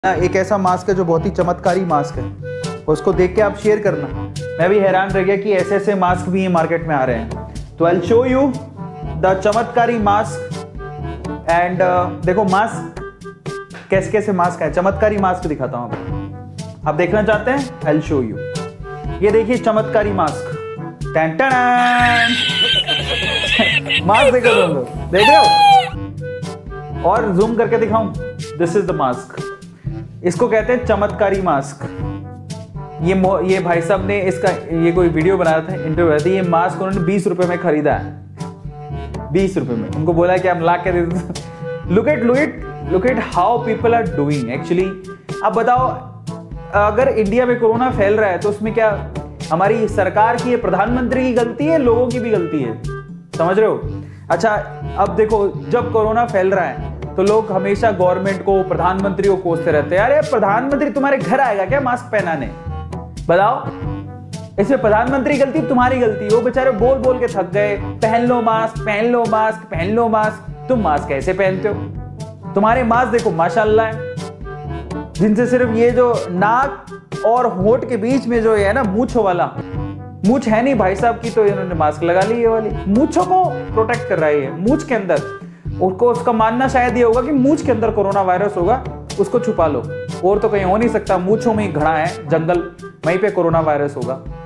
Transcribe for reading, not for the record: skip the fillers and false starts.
एक ऐसा मास्क है जो बहुत ही चमत्कारी मास्क है, उसको देख के आप शेयर करना। मैं भी हैरान रह गया कि ऐसे ऐसे मास्क भी मार्केट में आ रहे हैं। तो I will show you the चमत्कारी मास्क एंड देखो मास्क कैसे कैसे मास्क है, चमत्कारी मास्क दिखाता हूं आपको। आप देखना चाहते हैं? I will show you. ये देखिए चमत्कारी मास्क, टन टन मास्क देखो तुम लोग, देख रहे हो? और जूम करके दिखाऊं, दिस इज द मास्क। इसको कहते हैं चमत्कारी मास्क। ये भाई साहब ने इसका ये कोई वीडियो बनाया था, इंटरव्यू बनाया था। ये मास्क उन्होंने 20 रुपए में खरीदा है, 20 रुपए में। उनको बोला कि हम ला के दे दो। Look at how people are doing actually. अब बताओ, अगर इंडिया में कोरोना फैल रहा है तो उसमें क्या हमारी सरकार की, प्रधानमंत्री की गलती है, लोगों की भी गलती है? समझ रहे हो? अच्छा, अब देखो, जब कोरोना फैल रहा है तो लोग हमेशा गवर्नमेंट को, प्रधानमंत्री को कोसते रहते हैं। अरे प्रधानमंत्री तुम्हारे घर आएगा क्या मास्क पहनाने? बताओ, इसमें प्रधानमंत्री गलती, तुम्हारी गलती। वो बेचारे बोल बोल के थक गए, पहन लो मास्क, पहन लो मास्क, पहन लो मास्क। तुम मास्क कैसे पहनते हो? तुम्हारे मास्क देखो माशाल्लाह है, जिनसे सिर्फ ये जो नाक और होंठ के बीच में जो है ना मूंछों वाला, मूंछ है नहीं भाई साहब की, तो इन्होंने मास्क लगा ली। ये वाली मूंछों को प्रोटेक्ट कर रहा है, मूंछ के अंदर। उसका मानना शायद ये होगा कि मूंछ के अंदर कोरोना वायरस होगा, उसको छुपा लो, और तो कहीं हो नहीं सकता। मूंछों में ही घड़ा है, जंगल, वहीं पे कोरोना वायरस होगा।